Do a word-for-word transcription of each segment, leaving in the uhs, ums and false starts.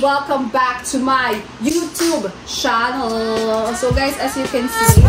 welcome back to my YouTube channel. So guys, as you can see,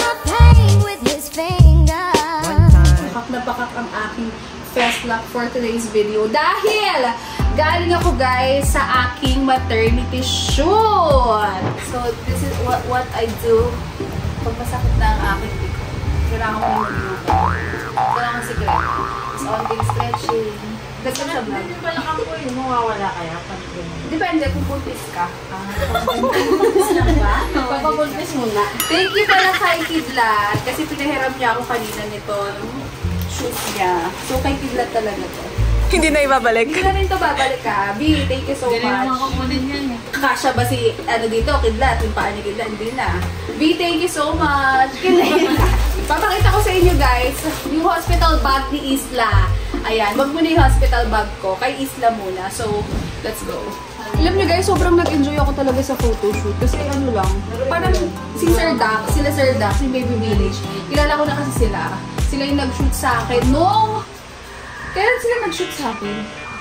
bakak na bakak ang aking fest lock for today's video dahil galing ako guys sa aking maternity shoot. So this is what what I do pag masakit na ang aking piko. Kailangan ko yung mag-yoga. Kailangan secret. So onting stretching. Kasi siya vlog. Hindi pala kang po yung mawawala kaya? Depende kung puntis ka. Ah, puntis lang ba? Papapuntis muna. Thank you pala kay Kidlat kasi pinahiram niya ako kanina nito shoot niya. So kay Kidlat talaga to. Hindi na ibabalik. Hindi na rin to babalik ka. B, thank you so much. Hindi rin makakunin yan eh. Kasha ba si, ano dito, Kidlat? Yung paa ni Kidlat? Hindi na. B, thank you so much. Kidlat. Papakita ko sa inyo guys, yung hospital bag ni Isla. Ayan, wag muna yung hospital bag ko. Kay Isla muna. So, let's go. Alam nyo guys, sobrang nag-enjoy ako talaga sa photoshoot. Kasi ano lang, parang si Sir Dax, sila Sir Dax, yung Baby Village. Kilala ko na kasi sila. Sila yung nag-shoot sa akin nung... Kailan sila nag-shoot sa akin?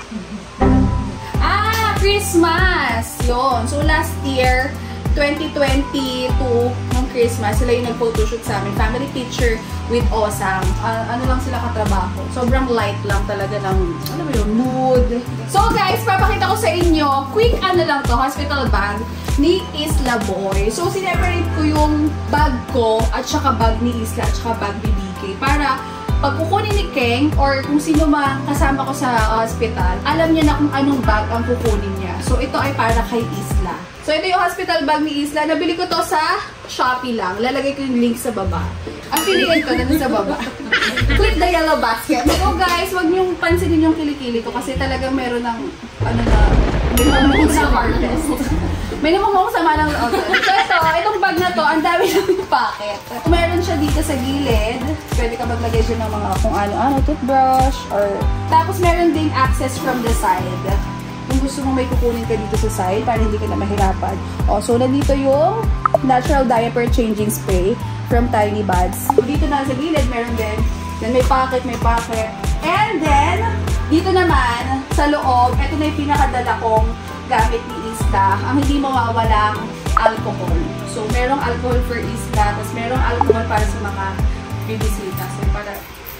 Ah, Christmas! Yun. So, last year, twenty twenty-two, ng Christmas, sila yung nag-photoshoot sa amin. Family picture with Osang. Uh, ano lang sila katrabaho. Sobrang light lang talaga ng, ano ba yun, mood. So, guys, papakita ko sa inyo, quick ano lang to, hospital bag ni Isla Boy. So, sineparate ko yung bag ko at saka bag ni Isla at saka bag ni B K para pag kukunin ni Keng or kung sino man kasama ko sa hospital, alam niya na kung anong bag ang kukunin niya. So, ito ay para kay Isla. So, ito yung hospital bag ni Isla. Nabili ko to sa Shopee lang. Lalagay ko yung link sa baba. Ang piliin ko na sa baba. Click the yellow basket. So, guys, wag niyong pansinin yung kilikili ko kasi talagang meron ng, ano na, may namumukong sa harvest. May namumukong sa malang loob. So, ito, itong bag na to, ang dami ng packet. Meron siya dito sa gilid. Pwede ka maglagay dyan ng mga kung ano-ano, toothbrush, or... Tapos, meron ding access from the side. Kung gusto mo may kukunin ka dito sa side para hindi ka na mahirapan. O, so, nandito yung natural diaper changing spray from Tiny Buds. So, dito na sa gilid, meron din. Then, may pocket, may pocket. And then, dito naman, sa loob, ito na yung pinakadala kong gamit ni Isla. Ang hindi mawawalang alcohol. So, merong alcohol for Isla, tapos merong alcohol para sa mga bibisita. So, para...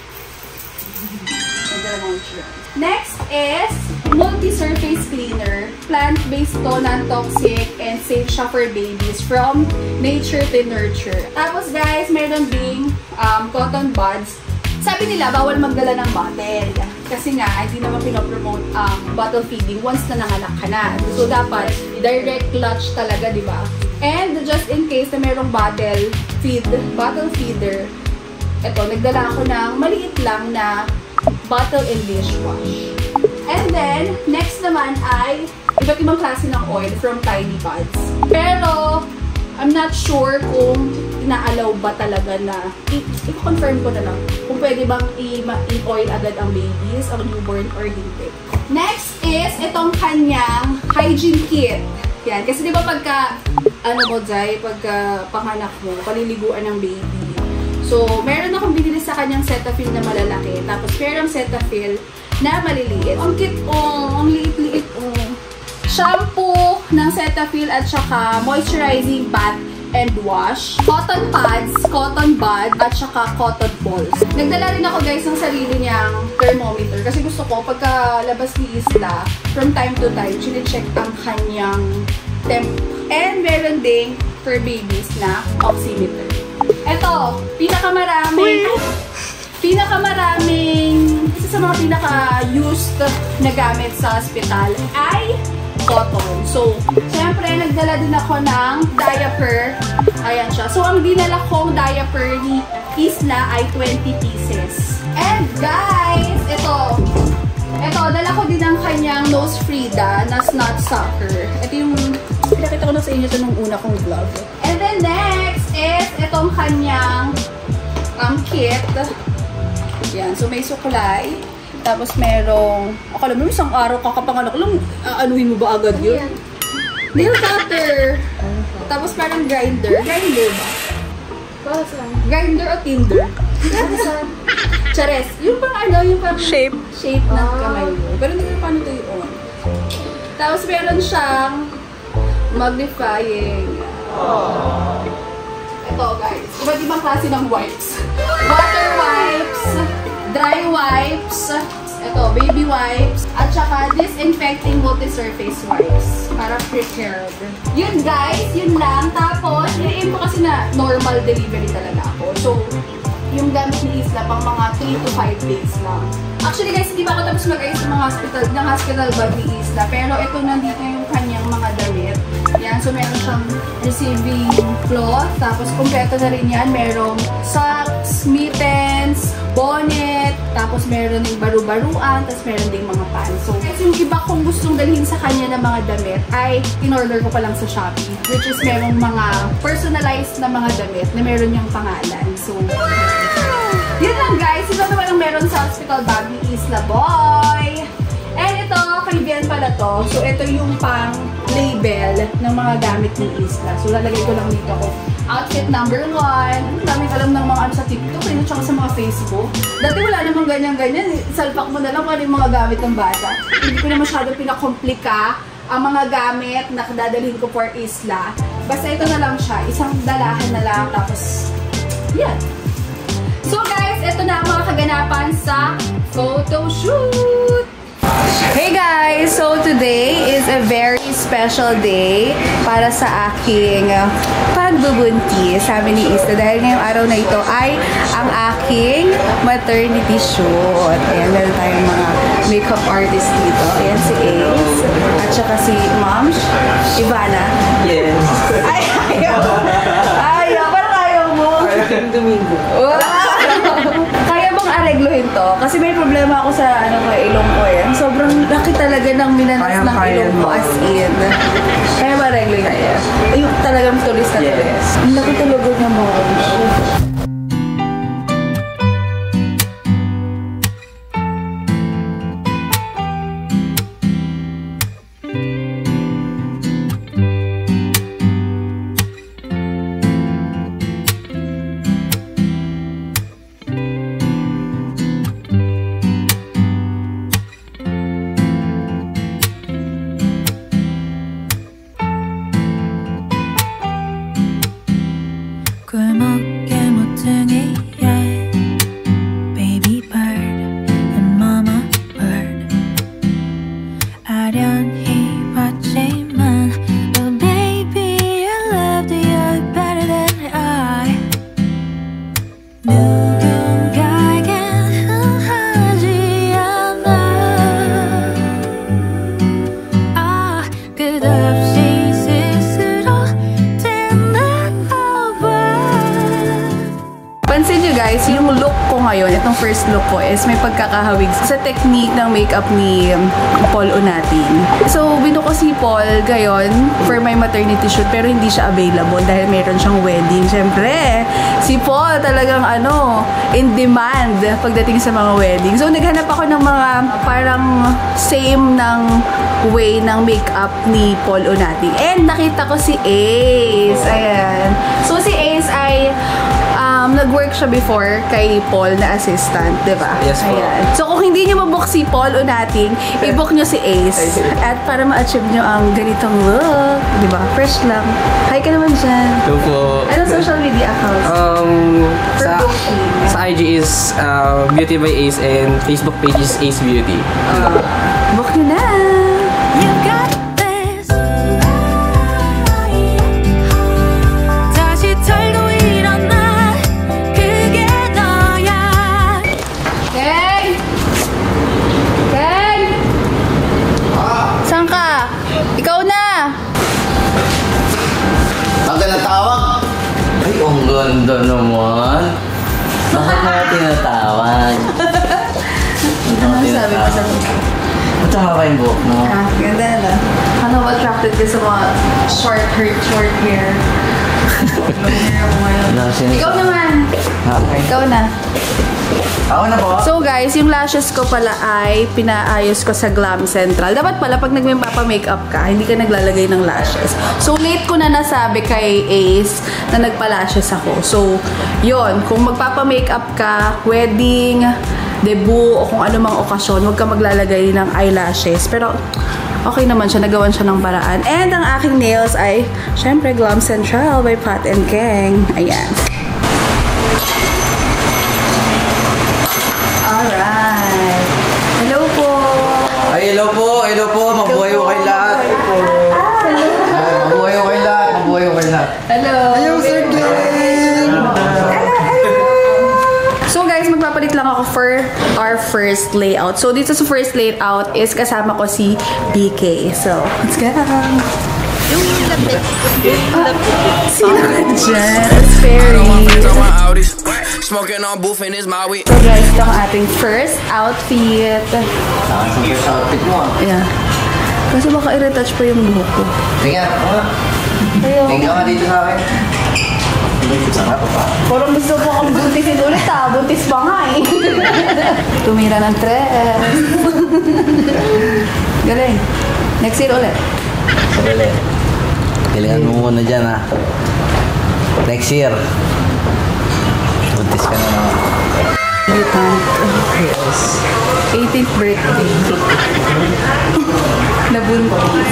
Next is multi-surface cleaner. Plant-based to, non-toxic, and safe siya for babies from nature to nurture. Tapos guys, meron ding um, cotton buds. Sabi nila, bawal magdala ng bottle. Kasi nga, hindi naman pinopromote ang um, bottle feeding once na nanganak ka na. So, dapat direct clutch talaga, di ba? And just in case na merong bottle feed, bottle feeder, eto, nagdala ako ng maliit lang na bottle and dishwash. And then, next naman ay iba't ibang klase ng oil from Tiny Buds. Pero, I'm not sure kung ina-allow ba talaga na, i-confirm ko na lang, kung pwede bang i-oil agad ang babies, ang newborn, or hindi. Next is itong kanyang hygiene kit. Yan. Kasi di ba pagka, ano mo, Jai, pagka panganak mo, paliliguan ng baby. So, meron akong binili sa kanyang Cetaphil na malalaki. Tapos, merong Cetaphil na maliliit. Ang cute, oh. Ang liit-liit, oh. Shampoo ng Cetaphil at saka moisturizing bath and wash. Cotton pads, cotton bud, at saka cotton balls. Nagdala rin ako guys ng sarili niyang thermometer. Kasi gusto ko, pagka labas ni Isla, from time to time, chine-check ang kanyang temp. And meron ding for babies na oximeter. Ito, pinakamaraming, pinakamaraming, isa sa mga pinaka-used na gamit sa hospital ay cotton. So, syempre, nagdala din ako ng diaper. Ayan siya. So, ang dinala kong diaper ni Isla ay twenty pieces. And guys, ito, ito, dala ko din ang kanyang Nose Frida na snot sucker. Ito yung, pinakita ko na sa inyo ito nung una kong vlog. And then next is itong kanyang um, kit. Yan. So, may suklay. Tapos, merong, akala mo, isang araw kakapanganak lang, aanuhin mo ba agad yun? Nail cutter. Tapos, merong grinder. Grinder ba? Grinder o Tinder? Chares. Yung pang ano, yung pang shape. Shape ng kamay mo. Pero hindi ko paano ito yun. Tapos meron siyang magnifying. Ito guys, iba't ibang klase ng wipes. Water wipes, dry wipes, ito, baby wipes, at saka disinfecting multi-surface wipes para prepared. Yun guys, yun lang. Tapos, i-aim ko kasi na normal delivery talaga ako. So, yung gamit ni Isla pang mga three to five days lang. Actually guys, hindi pa ako tapos mag-ayos ng mga hospital, ng hospital bag ni Isla. Pero ito, nandito yung kanyang mga damit. Yan, so meron siyang receiving cloth. Tapos, kumpleto na rin yan. Merong socks, mittens, bonnet, tapos meron ding baru-baruan, tapos meron ding mga pants. So, guys, yung iba kong gustong dalhin sa kanya ng mga damit ay in-order ko pa lang sa Shopee. Which is merong mga personalized na mga damit na meron yung pangalan. So, yun lang guys. Ito naman ang meron sa hospital bag ni Isla Boy. And ito, kay Bian pala to. So, ito yung pang label ng mga gamit ni Isla. So, lalagay ko lang dito ko. Outfit number one. Daming alam ng mga ano sa TikTok, rin at sa mga Facebook. Dati wala namang ganyan-ganyan. Salpak mo na lang kung ano yung mga gamit ng bata. Hindi ko na masyadong pinakomplika ang mga gamit na dadalhin ko for Isla. Basta ito na lang siya. Isang dalahan na lang. Tapos, yan. So guys, ito na ang mga kaganapan sa photo shoot! Hey guys! So today is a very special day para sa aking pagbubuntis, sabi ni Isla. Dahil ngayong araw na ito ay ang aking maternity shoot. Ayan, meron tayong mga makeup artist dito. Ayan si Ace. At saka si Mom, Ivana. Yes. Ay, ayaw! Ayaw! Parang ayaw mo! Parang Domingo. Kaya bang aregluhin to? Kasi may problema ako sa ano ko, ilong ko eh. Sobrang laki talaga ng minanas Kaya, ng kaya ilong ko mo. as in. Kaya ba aregluhin kaya? Ayun, talagang tulis na tulis. Yes. Ang laki talaga niya mo. 꿀먹게 모퉁이에 baby bird and mama bird 아련히 봤지만 but baby you loved you better than I 누군가에겐 하지 않아 아 끝없이 Pansin nyo guys, yung look ko ngayon, itong first look ko is may pagkakahawig sa technique ng makeup ni Paul Onating. So, binu ko si Paul gayon for my maternity shoot pero hindi siya available dahil meron siyang wedding. Siyempre, si Paul talagang ano, in demand pagdating sa mga wedding. So, naghanap ako ng mga parang same ng way ng makeup ni Paul Onating. And nakita ko si Ace. Ayan. So, si Ace ay Um, nag-work siya before kay Paul na assistant, di ba? Yes po. Ayan. So, kung hindi nyo mabook si Paul Onating, i-book nyo si Ace. At para ma-achieve nyo ang ganitong look, di ba? Fresh lang. Hi ka naman dyan. Hello po. Anong social media accounts? Um, For sa, booking. sa I G is uh, Beauty by Ace and Facebook page is Ace Beauty. Uh, book nyo na! You got this 다시 털고 일어나 그게 너야 Ken! Ken! Saan ka? Ikaw na! Ang ganda tawag. Ay, ang ganda naman. Bakit mo tinatawag? Ano sabi mo sa mga? Ba't tumaba yung buhok mo? Ah, ganda na. Ano ba attracted ka sa mga short hair, short hair? Ano, sino- Ikaw naman! Okay. Ikaw na. Ako na po. So guys, yung lashes ko pala ay pinaayos ko sa Glam Central. Dapat pala pag nagmapapa-makeup ka, hindi ka naglalagay ng lashes. So late ko na nasabi kay Ace na nagpa-lashes ako. So, yon, kung magpapa-makeup ka, wedding, debut o kung ano mang okasyon, huwag ka maglalagay ng eyelashes. Pero, okay naman siya. Nagawan siya ng paraan. And ang aking nails ay, syempre, Glam Central by Pat and Kang. Ayan. Alright. Hello po. Ay, hello po, hello po. Mabuhay ko kayo lahat. Ah, Mabuhay ko kayo lahat. Mabuhay ko kayo lahat. Hello. Hello, Sir Glenn. So guys, magpapalit lang ako for our first layout. So dito sa first layout is kasama ko si B K. So, let's go. Yung lapit. Sino ka dyan? It's Fairy. Smoking on booth and it's my weed. So guys, ito ang ating first outfit. Saan sa first outfit mo? Ayan. Kasi baka i-retouch pa yung buhok ko. Tingnan, Ayoko. tingnan ka dito sa akin. Sarap pa. Parang gusto ko akong buntisin ulit ah. Buntis pa nga eh. Tumira ng tres. Galing. Next year ulit. Sabali. Kailangan mo muna dyan ha. Next year. Buntis ka na naman. Yes. eighteenth birthday. Nabuntis.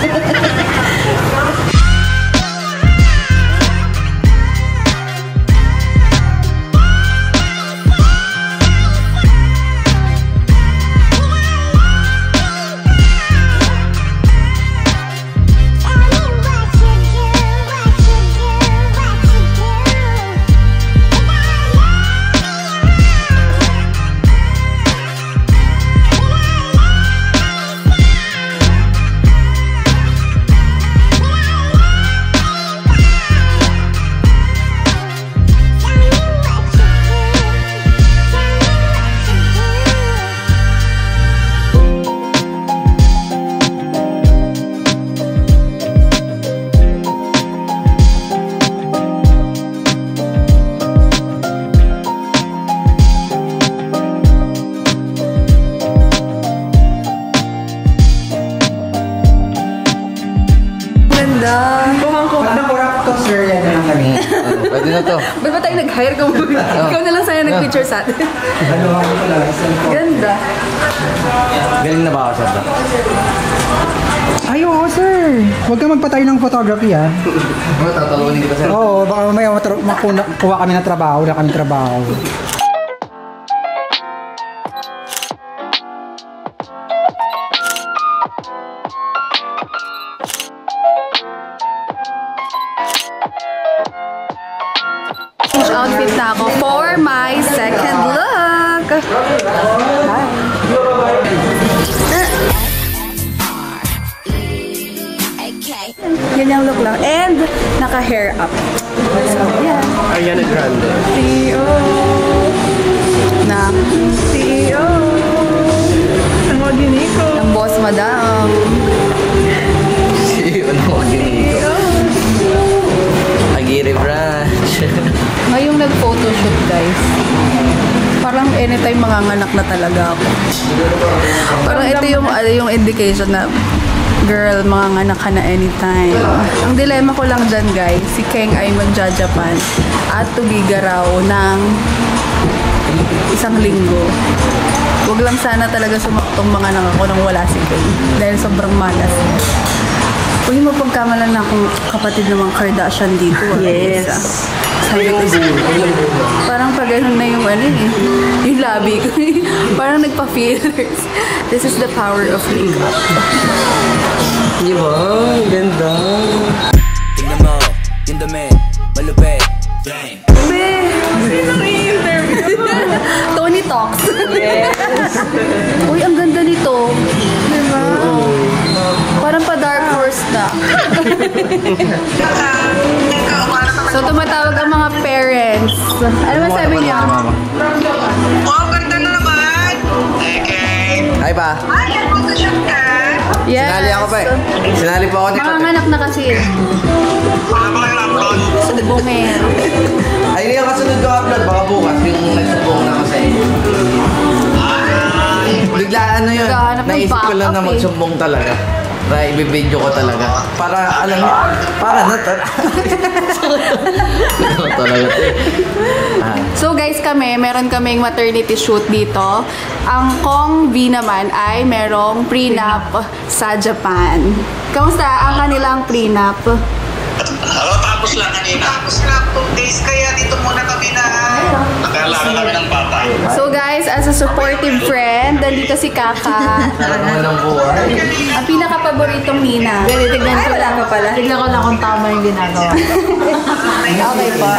Pwede na to. Ba't ba tayo nag-hire ka mo? Ikaw na lang sana nag-picture sa atin. Ganda. Galing na ba ako, sir? Ay, oo, sir. Huwag ka magpatay ng photography, ah. Ano, tatalunin kita, sir? Oo, baka mamaya makuha kami ng trabaho, wala kami trabaho. Outfit na ako for my second look. Hi. Yan yung look lang. And naka-hair up. So, yeah. Ariana Grande. C E O. Na. C E O. Ang maginiko. Ang boss madam. Si, ano mo ginito? Agiri branch. Ngayong nag-photoshoot, guys. Parang anytime manganganak na talaga ako. Parang ito yung, ano, yung indication na girl, manganganak ka na anytime. Ang dilemma ko lang dyan, guys, si Kang ay magja-Japan at tubiga raw ng isang linggo. Huwag lang sana talaga sumaktong manganak ako nang wala si Kang dahil sobrang malas niya. Uy, mapagkamalan na akong kapatid namang Kardashian dito. Yes. Sabi ko, parang pag ganun na yung ano eh, yung labi ko. Parang nagpa-fillers. This is the power of makeup. Di ba? Ganda. Tingnan mo, yung dami, malupit. Dang. Be! Sinong i-interview? Tony Talks. Yes. Uy, ang ganda nito. Diba? Parang pa Dark Horse na. So, tumatawag ang mga parents. Ano ba sabi niya? Oh, ganda na naman! Okay. Hi pa. Ay, yan po sa shoot ka? Yes. Sinali ako pa eh. Sinali pa ako dito. Makanganak na kasi. Wala ba kayo upload? Bungero. Ay, hindi yung kasunod ko upload. Baka bukas yung nagsumbong na kasi. Bigla ano yun. Naghahanap ng Naisip ko lang na backup eh. magsumbong talaga. Na ibibidyo ko talaga. Para, alam niyo, para na to. Ano talaga to eh. Ah, So guys, kami, meron kaming maternity shoot dito. Ang Kong V naman ay merong prenup sa Japan. Kamusta ang kanilang prenup? Ano, tapos lang kanina. Tapos lang two days, kaya dito muna kami na nag-aalaga kami ng bata. So guys, as a supportive friend, nandito si Kaka. Ang pinaka-paboritong Nina. Gali, tignan ko lang pala. Tignan ko lang kung tama yung ginagawa. Okay po.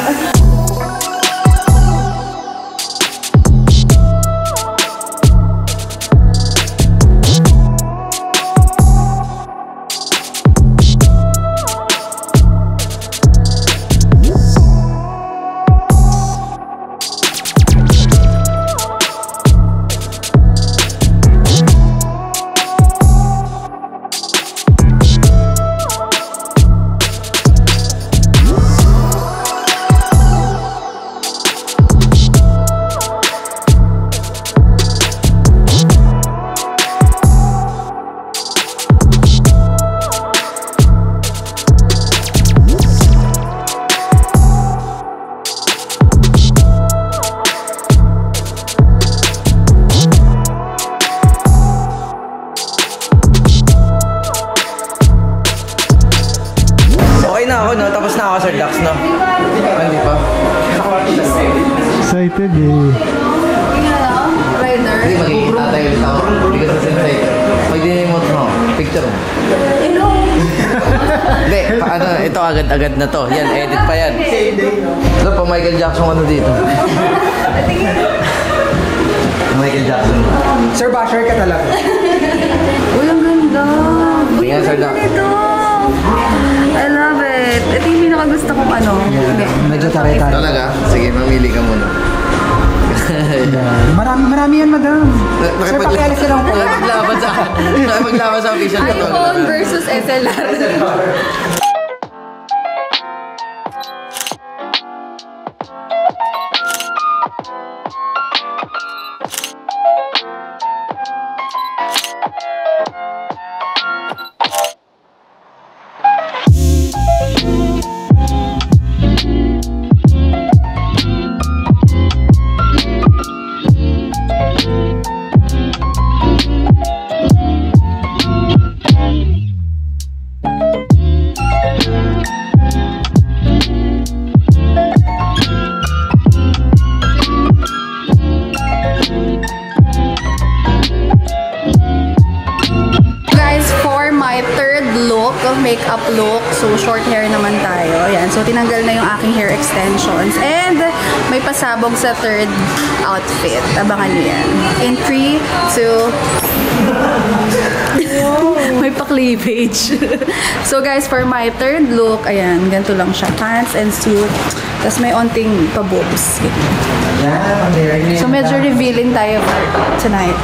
Sir Dax, no? Hindi pa. Excited eh. Rider. Hindi, magiging tatay ulit ako. Hindi ka sa excited. Pag dinimot mo, picture mo. Hindi, ano, ito agad-agad na to. Yan, edit pa yan. Ito pa Michael Jackson ano dito. Michael Jackson. Sir Basher ka talaga. Uy, ang ganda. Tingnan, Sir Dax. I love it. Ito yung pinakagusto kong ano. Medyo taray-taray. Talaga? Sige, mamili ka muna. Marami, marami yan, madam. Sir, pakialis na lang po. Nakipaglaban sa... Nakipaglaban sa official ko. iPhone versus S L R. Makeup look. So, short hair naman tayo. Ayan. So, tinanggal na yung aking hair extensions. And, may pasabog sa third outfit. Abangan nyo yan. In three, two... may pa-cleavage. So, guys, for my third look, ayan, ganito lang siya. Pants and suit. Tapos, may onting pa-boobs. So, medyo revealing tayo for tonight.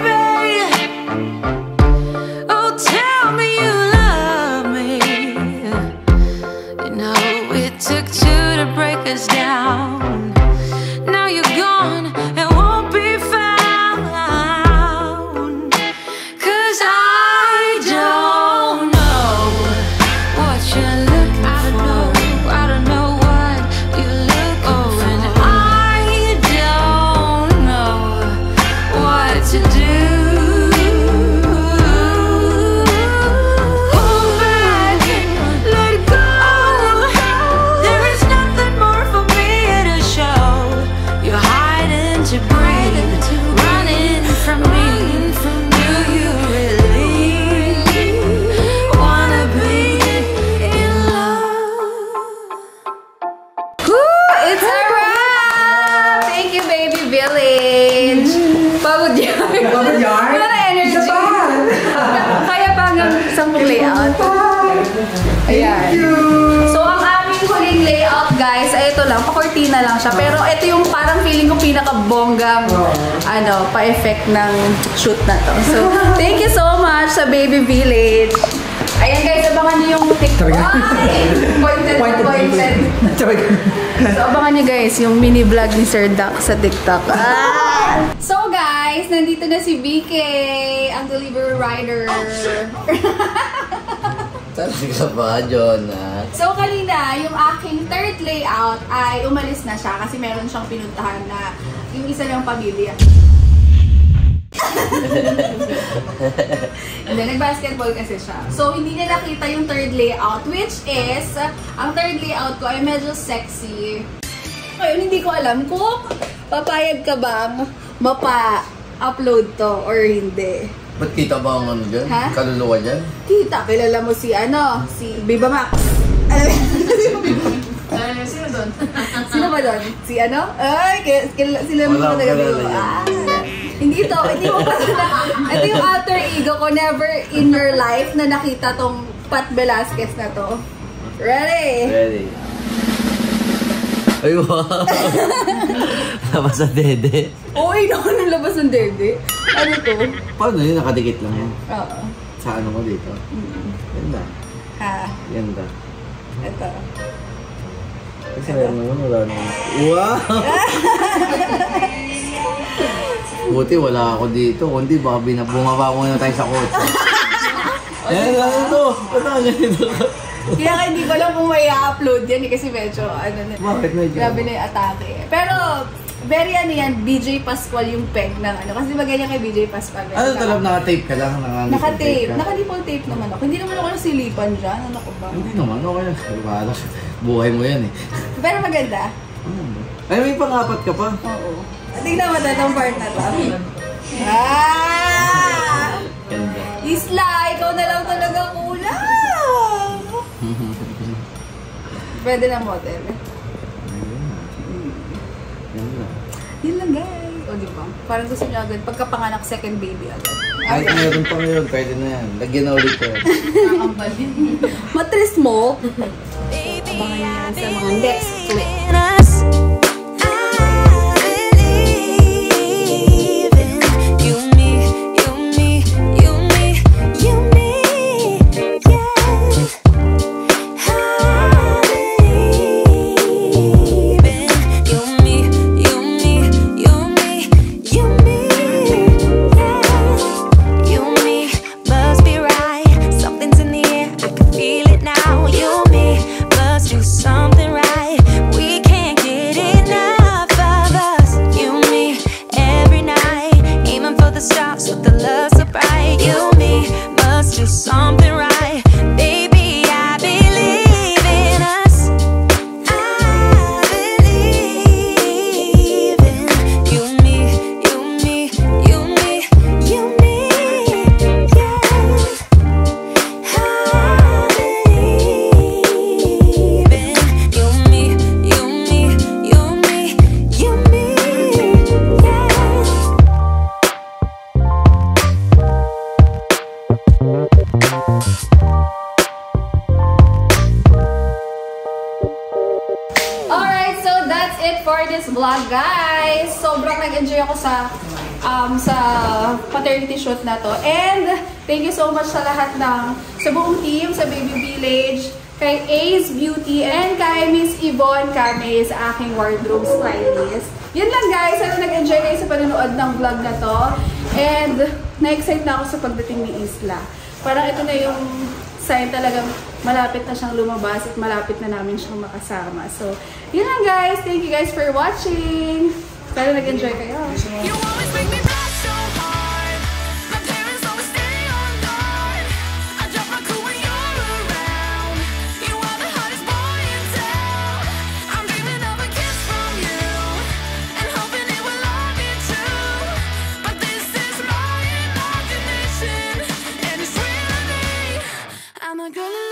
Ayan. So, ang aming huling layout, guys, ay ito lang. Pa-cortina lang siya. Pero ito yung parang feeling ko pinaka-bonggang ano, pa-effect ng shoot na to. So, thank you so much sa Baby Village. Ayan, guys, abangan niyo yung TikTok. Pointed, pointed. So, abangan niyo, guys, yung mini vlog ni Sir Dax sa TikTok. Ah! So, guys, nandito na si B K, ang delivery rider. Talsik ka ba, Jonah? So, kanina, yung aking third layout ay umalis na siya kasi meron siyang pinuntahan na yung isa niyang pamilya. Hindi, nag-basketball kasi siya. So, hindi niya nakita yung third layout, which is, ang third layout ko ay medyo sexy. Ngayon, hindi ko alam kung papayag ka bang mapa-upload to or hindi. Ba't kita ba ang ano dyan? Ha? Kaluluwa dyan? Kita, kilala mo si ano, si Viva Max. Sino doon? Sino ba doon? Si ano? Ay, kilala sila mo Wala na akong Viva. kilala yan. Ah, hindi to, hindi mo pa sila. Ito yung alter ego ko, never in your life na nakita tong Pat Velasquez na to. Ready? Ready. Ay, wow! Labas sa dede. Uy, naku, nalabas ng dede. Ano to? Paano yun? Nakadikit lang yan. Oo. Sa ano mo dito? Mm. Ganda. Ha, Ganda. ito. Kasi meron naman, wala naman. Wow! Buti wala ako dito. Kundi baka binabungaba ko na tayo sa kotse. Yan, ano to? Ba't ako ganito? Kaya ka hindi ko lang kung may i-upload yan eh, kasi medyo ano na. Bakit medyo? Grabe na yung atake. Pero, very ano yan, B J Pascual yung peg ng ano. Kasi ba ganyan kay B J Pascual? Ano talab, naka-tape ka lang? Naka-tape Naka-tape. ka? Naka-nipple tape naman ako. Hindi naman ako nasilipan dyan. Ano ko ba? Hindi naman, okay lang. Bahala. Buhay mo yan eh. Pero maganda. Ay, may pang-apat ka pa. Oo. Tingnan mo na itong part na to. Ah! Ganda. Isla, ikaw na lang talaga kulang. Pwede na model. Ganda. Yun lang guys. O diba? Parang gusto niya agad. Pagkapanganak, second baby agad. Kahit meron pa ngayon, pwede na yan. Lagyan na ulit ko. Matris mo. Abangan niyo sa mga next clip. for this vlog, guys. Sobrang nag-enjoy ako sa um, sa paternity shoot na to. And thank you so much sa lahat ng, sa buong team, sa Baby Village, kay Ace Beauty, and kay Miss Yvonne Kame, sa aking wardrobe stylist. Yun lang, guys. Sana nag-enjoy kayo sa panonood ng vlog na to. And na-excite na ako sa pagdating ni Isla. Parang ito na yung sign talagang malapit na siyang lumabas at malapit na namin siyang makasama. So, yun lang, guys. Thank you guys for watching. Sana nag-enjoy kayo. You always make me laugh so hard. My parents always stay on guard. I drop my cool when you're around. You are the hottest boy in town. I'm dreaming of a kiss from you and hoping it will all be true. But this is my imagination and it's really me. I'm a girl.